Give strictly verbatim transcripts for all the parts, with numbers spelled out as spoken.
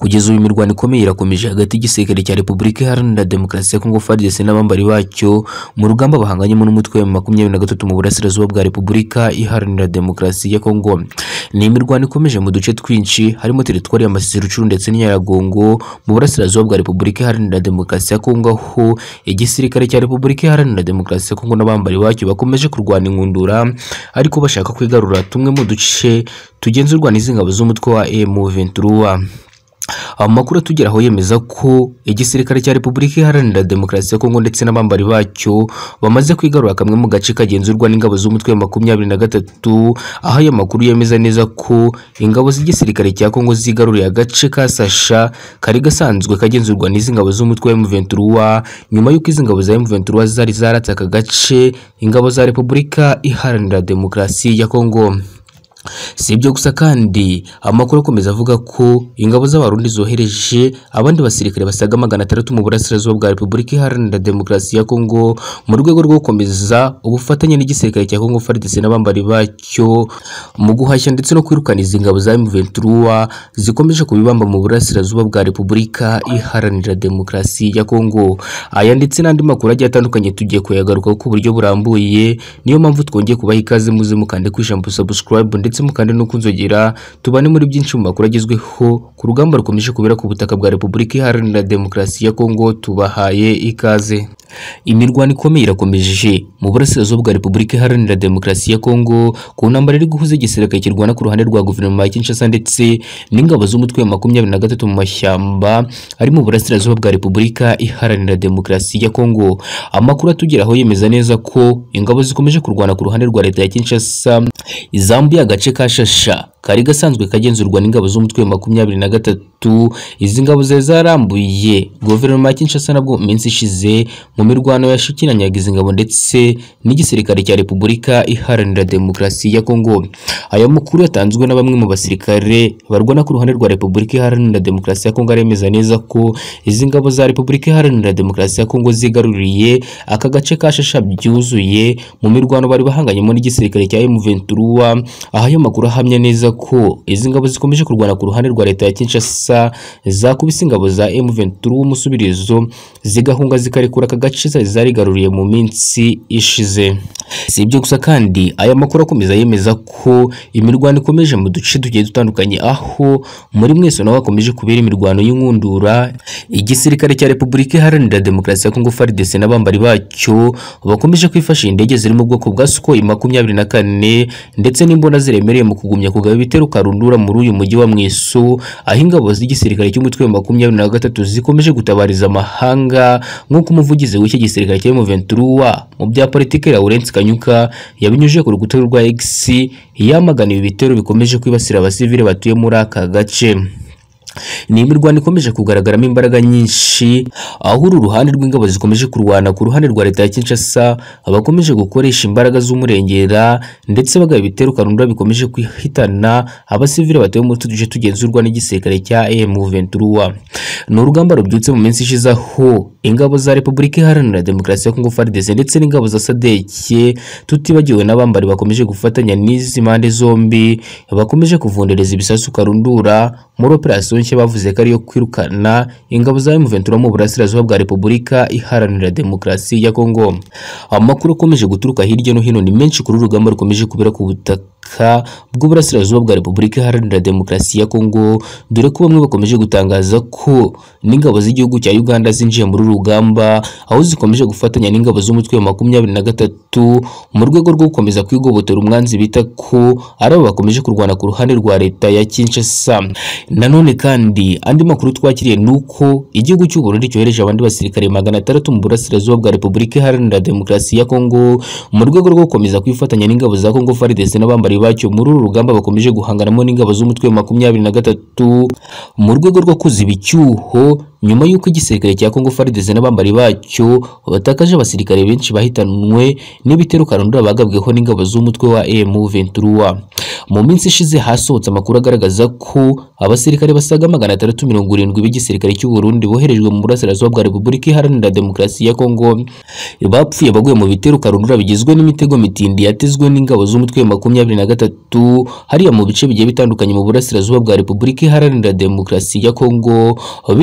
Kugeza ubu imirwano ikomeye irakomeje hagati y'igisirikare cya Repubulika Iharanira Demokarasi ya Kongo F A R D C n'abambari bacyo mu rugamba bahanganyemo n'umutwe wa makumyabiri na gatatu mu burasirazuba bwa Repubulika Iharanira Demokarasi ya Kongo. Ni imirwano ikomeje mu duce twinshi harimo teritwari ya Masisi, Rucuru ndetse n'Nyaragongo mu burasirazuba bwa Repubulika Iharanira Demokarasi ya Kongo, aho igisirikare cya Repubulika Iharanira Demokarasi ya Kongo n'abambari bacyo bakomeje kurwana inkundura ariko bashaka kwigarura tumwe mu duce tugenzurwa n'izi ngabo z'umutwe wa M vingt-trois. Amakuru atugeraho yemeza ko igisirikare cya Repubulika Iharanira Demokarasi ya Kongo ndetse n'abambari bacyo bamaze kwigarura kamwe mu gace kagenzurwa n'ingabo z'umutwe wa makumyabiri na gatatu, aho aya makuru yemeza neza ko ingabo z'igisirikare cya Kongo zigaruriye agace ka Sasha kari gasanzwe kagenzurwa n'izi ngabo z'umutwe wa M vingt-trois, nyuma y'uko izi ngabo za M vingt-trois zari zaratse aka gace ingabo za Repubulika Iharanira Demokarasi ya Kongo. Si ibyo gusa kandi amakuru akomeza avuga ko ingabo z'abarundi zohereje abandi basirikare basaga magana atandatu mu burasirazuba bwa Repubulika Iharanira Demokarasi ya Kongo mu rwego rwo gukomeza ubufatanye n'igisirikare cya Kongo F A R D C n'abambari bacyo mu guhashya ndetse no kwirukana izi ngabo za M vingt-trois zikomeje kubibamba mu burasirazuba bwa Repubulika Iharanira Demokarasi ya Kongo. Aya ndetse n'andi makuru agiye atandukanye tugiye kuyagaruka ku buryo burambuye, niyo mpamvu twongeye kubaha ikaze muze mukande kwishambu subscribe ndetse mukande no kunzogera tubane muri byinshi mu makuru agezweho ku rugamba rukomeje kubera ku butaka bwa Repubulika Iharanira Demokarasi ya Kongo. Tubahaye ikaze. Imirwano ikomeye irakomeje mu burasirazuba bwa Repubulika Iharanira Demokarasi ya Kongo ku ntambara iri guhuza igisirikare kirwana ku ruhande rwa guverinoma ya Kinshasa ndetse n'ingabo z'umutwe wa makumyabiri na gatatu mu mashyamba ari mu burasirazuba bwa Repubulika Iharanira Demokarasi ya Kongo. Amakuru atugeraho yemeza neza ko ingabo zikomeje kurwana ku ruhande rwa leta ya Kinshasa izambuye agace ka Shasha kari gasanzwe kagenzurwa n'ingabo z'umutwe wa makumyabiri na gatatu. Izi ngabo zari zarambuye guverinoma ya Kinshasa nabwo mu minsi ishize mu mirwano yashikiranyaga izi ngabo ndetse n'igisirikare cya Repubulika Iharanira Demokarasi ya Kongo. Aya makuru yatanzwe na bamwe mu basirikare barwana ku ruhande rwa Repubulika Iharanira Demokarasi ya Kongo aremeza neza ko izi ngabo za Repubulika Iharanira Demokarasi ya Kongo zigaruriye aka gace ka Shasha byuzuye mu mirwano bari bahanganyemo n'igisirikare cya M vingt-trois. Aha ayo makuru ahamya neza ko izi ngabo zikomeje kurwana ku ruhande rwa leta ya Kinshasa zakubise ingabo za M vingt-trois umusubirizo zigahunga zikarekura aka gace zarigaruriye mu minsi ishize. Si ibyo gusa kandi aya makuru akomeza yemeza ko imirwano ikomeje mu duce tugiye dutandukanye, aho muri mwese naho hakomeje kubera imirwano y'inkundura. Igisirikare cya Repubulika Iharanira Demokarasi ya Kongo F A R D C n'abambari bacyo bakomeje kwifashisha indege ziri mu bwoko bwa Sukhoi makumyabiri na kane ndetse n'imbunda ziremereye mu kugumya kugaba ibitero karundura muri uyu mujyi wa Mweso, aho ingabo z'igisirikare cy'umutwe wa makumyabiri na gatatu zikomeje gutabariza amahanga nk'uko umuvugizi w'iki gisirikare cya M vingt-trois mu bya politike Lawrence Kanyuka yabinyujije ku rukuta rwa X yamagana ibi bitero bikomeje kwibasira abasivile batuye muri aka gace. Ni imirwano ikomeje kugaragaramo imbaraga nyinshi, aho uru ruhande rw'ingabo zikomeje kurwana ku ruhande rwa leta ya Kinshasa abakomeje gukoresha imbaraga z'umurengera ndetse bagaba ibitero karundura bikomeje kwihitana abasivile batuye mu tuje tugenzurwa n'igisirikare cya M vingt-trois. Ni urugamba rubyutse mu minsi ishize aho ingabo za Repubulika Iharanira Demokarasi ya Kongo F A R D C ndetse n'ingabo za Sadeke tutibagiwe n'abambari bakomeje gufatanya n'izi mpande zombi bakomeje kuvundereza ibisasu karundura muri operation nshya bavuze ko ariyo kwirukana ingabo za M vingt-trois mu burasirazuba bwa Repubulika Iharanira Demokarasi ya Kongo. Amakuru akomeje guturuka hirya no hino ni menshi kuri urugamba rukomeje kubera ku butaka bw'uburasirazuba bwa Repubulika Iharanira Demokarasi ya Kongo, dore ko bamwe bakomeje gutangaza ko n'ingabo z'igihugu cya Uganda zinjiye muri rugamba, aho zikomeje gufatanya n'ingabo z'umutwe wa makumyabiri na gatatu mu rwego rwo gukomeza kwigobotera umwanzi bita ko ari abo bakomeje kurwana ku ruhande rwa leta ya Kinshasa. Nanone kandi andi makuru twakiriye nuko igihugu cy'u Burundi cyohereje abandi basirikare magana atandatu mu burasirazuba bwa Repubulika Iharanira Demokarasi ya Kongo mu rwego rwo gukomeza kwifatanya n'ingabo za Kongo F A R D C n'abambari bacyo muri uru rugamba bakomeje guhanganamo n'ingabo z'umutwe wa makumyabiri na gatatu mu rwego rwo kuziba icyuho nyuma y'uko igisirikare cya Kongo F A R D C n'abambari bacyo batakaje abasirikare benshi bahitanwe n'ibitero karundura bagabweho n'ingabo z'umutwe wa M vingt-trois. Mu minsi ishize hasohotse amakuru agaragaza ko abasirikare basaga magana atandatu mirongo irindwi b'igisirikare cy'u Burundi boherejwe mu burasirazuba bwa Repubulika Iharanira Demokarasi ya Kongo bapfuye baguye mu bitero karundura bigizwe n'imitego mitindi yatezwe n'ingabo z'umutwe wa makumyabiri na gatatu hariya mu bice bigiye bitandukanye mu burasirazuba bwa Repubulika Iharanira Demokarasi ya Kongo,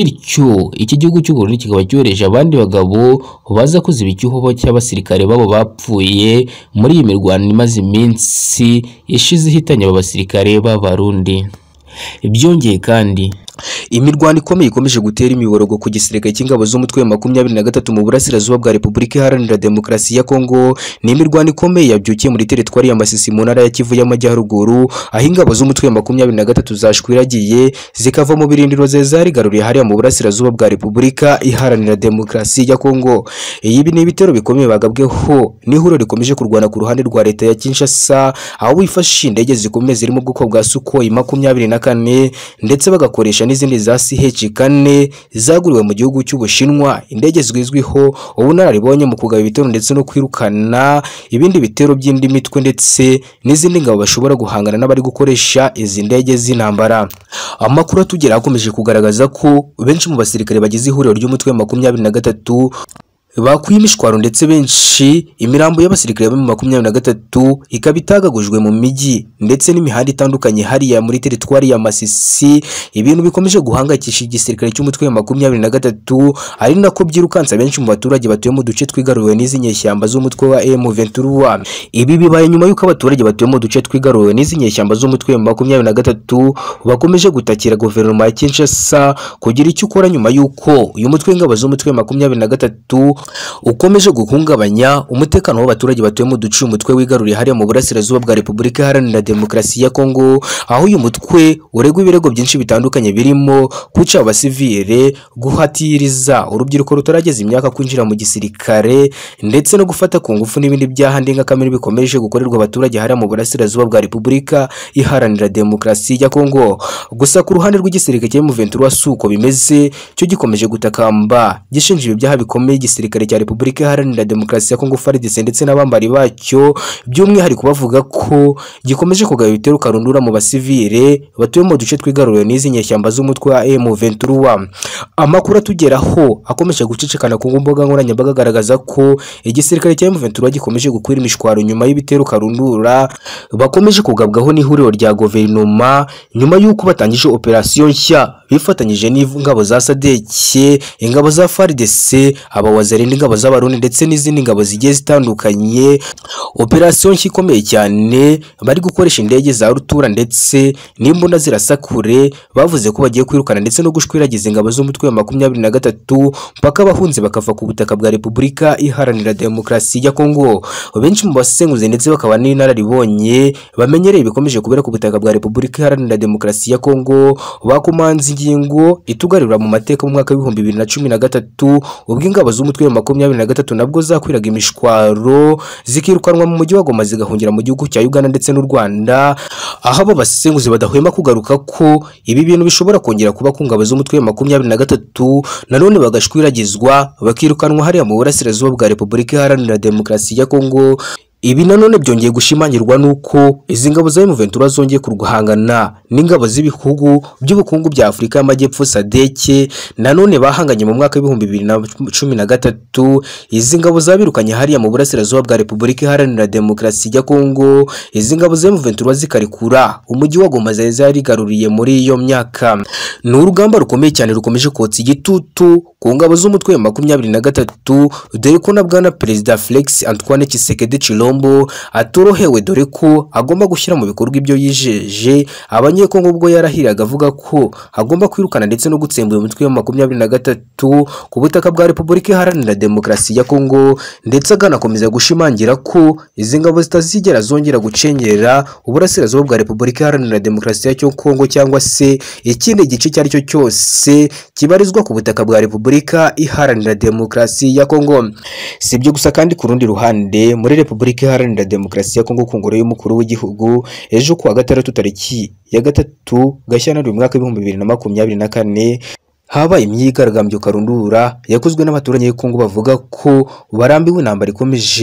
bityo iki gihugu cy'u Burundi kikaba cyohereje abandi bagabo baza kuziba icyuho cy'abasirikare babo bapfuye muri iyi mirwano imaze iminsi ishize ihitanye aba basirikare b'Abarundi. Byongeye kandi imirwano ikomeye ikomeje gutera imiborogo ku gisirikare cy'ingabo z'umutwe wa makumyabiri na gatatu mu burasirazuba bwa Repubulika Iharanira Demokarasi ya Kongo. Ni imirwano ikomeye yabyukiye muri teritwari ya Masisi mu ntara ya Kivu y'Amajyaruguru, aho ingabo z'umutwe wa makumyabiri na gatatu zashwiragiye zikava mu birindiro zarigaruriye hariya mu burasirazuba bwa Repubulika Iharanira Demokarasi ya Kongo. Ibi ni ibitero bikomeye bagabweho n'ihuriro rikomeje kurwana ku ruhande rwa leta ya Kinshasa, aho bifashisha indege zikomeye ziri mu bwoko bwa Sukhoi makumyabiri na kane ndetse bagakoresha n'izindi za C H kane zaguriwe mu gihugu cy'Ubushinwa, indege zizwiho ubunararibonye mu kugaba ibitero ndetse no kwirukana ibindi bitero by'indi mitwe ndetse n'izindi ngabo bashobora guhangana n'abari gukoresha izi ndege z'intambara. Amakuru atugera akomeje kugaragaza ko benshi mu basirikare bagize ihuriro ry'umutwe wa makumyabiri na gatatu bakuye imishwaro ndetse benshi imirambo y'abasirikare ba makumyabiri na gatatu ikaba itagagujwe mu miji ndetse n'imihanda itandukanye hariya muri teritwari ya Masisi. Ibintu bikomeje guhangayikisha igisirikare cy'umutwe wa makumyabiri na gatatu, ari nako byirukansa benshi mu baturage batuye mu duce twigaruriwe n'izi nyeshyamba z'umutwe wa M vingt trois. Ibi bibaye nyuma y'uko abaturage batuye mu duce twigaruriwe n'izi nyeshyamba z'umutwe wa makumyabiri na gatatu bakomeje gutakira guverinoma ya Kinshasa kugira icyo ukora nyuma y'uko uyu mutwe w'ingabo z'umutwe wa makumyabiri na gatatu ukomeje guhungabanya umutekano w'abaturage batuye mu duce umutwe wigaruriye hariya mu burasirazuba bwa Repubulika Iharanira Demokarasi ya Kongo, aho uyu mutwe uregwa ibirego byinshi bitandukanye birimo kuca abasivile, guhatiriza urubyiruko rutarageza imyaka kwinjira mu gisirikare ndetse no gufata ku ngufu n'ibindi byaha ndengakamere bikomeje gukorerwa abaturage hariya mu burasirazuba bwa Repubulika Iharanira Demokarasi ya Kongo. Gusa ku ruhande rw'igisirikare cya M vingt trois suko bimeze, cyo gikomeje gutakamba gishinja ibi byaha bikomeye igisirikare cya Repubulika Iharanira Demokarasi ya Kongo F A R D C ndetse n'abambari bacyo, by'umwihariko bavuga ko gikomeje kugaba ibitero karundura mu basivile batuye mu duce twigaruriwe n'izi nyeshyamba z'umutwe wa M vingt trois. Amakuru atugeraho akomeje gucicikana ku mbuga nkoranyambaga agaragaza ko igisirikare cya M vingt trois gikomeje gukwira imishwaro nyuma y'ibitero karundura bakomeje kugabwaho n'ihuriro rya guverinoma nyuma y'uko batangije operation nshya bifatanyije n'ingabo za Sadeke, ingabo za F A R D C, abawazarindi ingabo z'Abarundi ndetse n'izindi ngabo zigiye zitandukanye. Operation ikomeye cyane bari gukoresha indege za rutura ndetse n'imbunda zirasakure, bavuze ko bagiye kwirukana ndetse no gushwiragiza ingabo z'umutwe wa makumyabiri na gatatu mpaka bahunze bakava ku butaka bwa Repubulika Iharanira Demokarasi ya Kongo. Benshi mu basenguze ndetse bakaba n'inararibonye bamenyereye bikomeje kubera ku butaka bwa Repubulika Iharanira Demokarasi ya Kongo, bakomanze ingingo itugarira mu mateka mu mwaka w'ibihumbi bibiri na cumi na gatatu ubwo ingabo z'umutwe wa makumyabiri na gatatu nabwo zakwiraga imishwaro zikirukanwa mu mujyi wa Goma zigahungira mu gihugu cya Uganda ndetse n'u Rwanda, aho abo basenguzi badahwema kugaruka ko ibi bintu bishobora kongera kuba ku ngabo z'umutwe wa makumyabiri na gatatu nanone bagashwiragizwa bakirukanwa hariya mu burasirazuba bwa Repubulika Iharanira Demokarasi ya Kongo. Ibi nanone byongeye gushimangirwa nuko izi ngabo za M vingt trois zongeye kurwahangana n'ingabo z'ibihugu by'ubukungu bya Afurika y'Amajyepfo Sadeke nanone bahanganye mu mwaka w'ibihumbi bibiri na cumi na gatatu. Izi ngabo zabirukanye hariya mu burasirazuba bwa Repubulika Iharanira Demokarasi ya Kongo, izi ngabo za M vingt trois zikarikura umujyi wa Goma zarigaruriye muri iyo myaka. Ni urugamba rukomeye cyane rukomeje kotsa igitutu ku ngabo z'umutwe wa makumyabiri na gatatu, dore ko na bwana Perezida Felix Antoine Tshisekedi Tshilombo atorohewe, dore ko agomba gushyira mu bikorwa ibyo yijeje abanyekongo ubwo yarahiraga avuga ko agomba kwirukana ndetse no gutsembura umutwe wa makumyabiri na gatatu ku butaka bwa Repubulika Iharanira Demokarasi ya Kongo, ndetse aganakomeza gushimangira ko izi ngabo zitazigera zongera gucengera uburasirazuba bwa Repubulika Iharanira Demokarasi ya Kongo cyangwa se ikindi gice cyari cyo cyose kibarizwa ku butaka bwa Repubulika Iharanira Demokarasi ya Kongo. Sibyo gusa kandi ku rundi ruhande muri Repubulika Iharanira Demokarasi ya Kongo ku ngoro y'umukuru w'igihugu ejo kuwa gatandatu tariki ya gatatu Gashyantare mu mwaka w'ibihumbi bibiri na makumyabiri na kane habaye imyigaragambyo karundura yakozwe n'abaturage b'Kongo bavuga ko barambiwe intambara ikomeje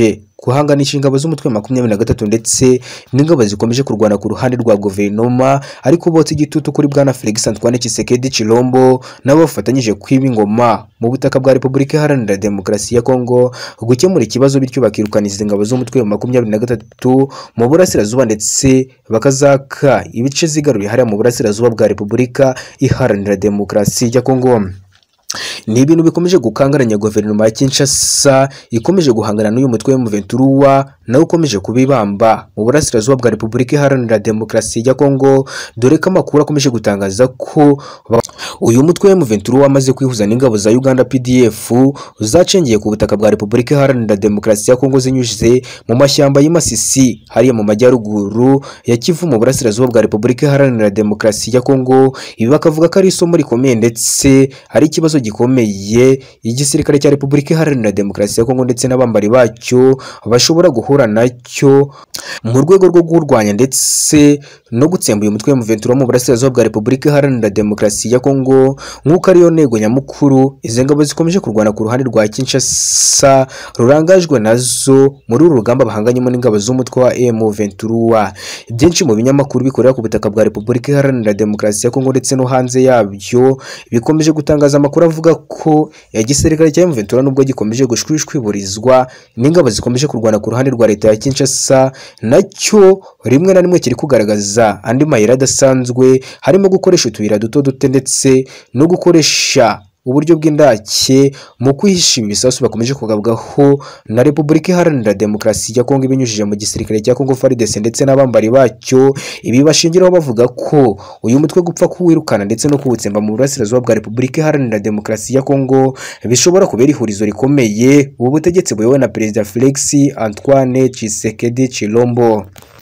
kuhanganisha ingabo z'umutwe wa makumyabiri na gatatu ndetse n'ingabo zikomeje kurwana ku ruhande rwa guverinoma ariko botse igitutu kuri bwana Felix Antoine Tshisekedi Tshilombo nabo bafatanyije kwiba ingoma mu butaka bwa Repubulika Iharanira Demokarasi ya Kongo gukemura ikibazo bityo bakirukana izi ngabo z'umutwe wa makumyabiri na gatatu mu burasirazuba ndetse bakazaka ibice zigaruriye hariya mu burasirazuba bwa Repubulika Iharanira Demokarasi ya Kongo. Ni ibintu bikomeje gukangaranya guverinoma ya Kinshasa ikomeje guhangana n'uyu mutwe wa M vingt-trois nawe ukomeje kubibamba mu burasirazuba bwa Repubulika Iharanira Demokarasi ya Kongo, dore ko amakuru akomeje gutangaza ko uyu mutwe wa M vingt-trois wamaze kwihuza n'ingabo za Uganda P D F zacengeye ku butaka bwa Repubulika Iharanira Demokarasi ya Kongo zinyuze mu mashyamba y'Imasisi hariya mu majyaruguru ya Kivu mu burasirazuba bwa Repubulika Iharanira Demokarasi ya Kongo. Ibi bakavuga ko ari isomo rikomeye ndetse ari ikibazo gikomeye igisirikare cya Repubulika Iharanira Demokarasi ya Kongo ndetse n'abambari bacyo bashobora guhura nacyo mu rwego rwo kurwanya ndetse no gutsemba uyu mutwe wa M vingt-trois mu burasirazuba bwa Repubulika Iharanira Demokarasi ya Kongo, nk'uko ariyo ntego nyamukuru izi ngabo zikomeje kurwana ku ruhande rwa Kinshasa rurangajwe nazo muri uru rugamba bahanganyemo n'ingabo z'umutwe wa M vingt-trois. Byinshi mu binyamakuru bikorera ku butaka bwa Repubulika Iharanira Demokarasi ya Kongo ndetse no hanze yabyo bikomeje gutangaza amakuru avuga ko igisirikare cya M vingt-trois nubwo gikomeje gushwishwiburizwa n'ingabo zikomeje kurwana ku ruhande rwa leta ya Kinshasa, nacyo rimwe na rimwe kiri kugaragaza andi mayira adasanzwe harimo gukoresha utuyira duto dute ndetse no gukoresha uburyo bw'indake mu kwihisha ibisasu bakomeje kugabwaho na Repubulika Iharanira Demokarasi ya Kongo ibinyujije mu gisirikare cya Kongo F A R D C ndetse n'abambari bacyo. Ibi bashingiraho bavuga ko uyu mutwe gupfa kuwirukana ndetse no kuwutsemba mu burasirazuba bwa Repubulika Iharanira Demokarasi ya Kongo bishobora kubera ihurizo rikomeye ubu butegetsi buyobowe na Perezida Felix Antoine Tshisekedi Tshilombo.